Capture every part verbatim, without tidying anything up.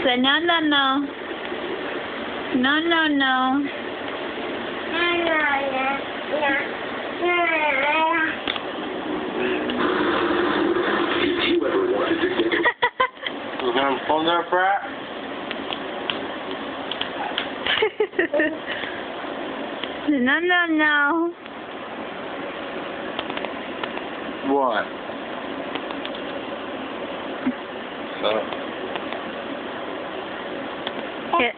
said, no, no, no. No, no, no. Did you ever wanted to get You gonna pull that frat? No, no, no. What? So. Yeah.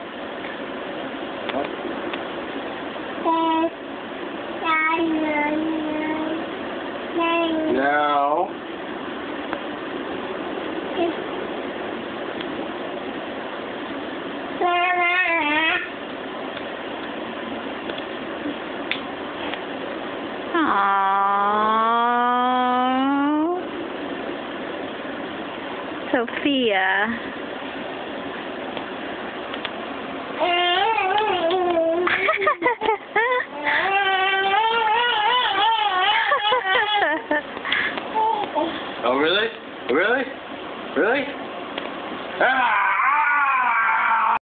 No. Aww. Sophia. Oh, really? Really? Really? Ah!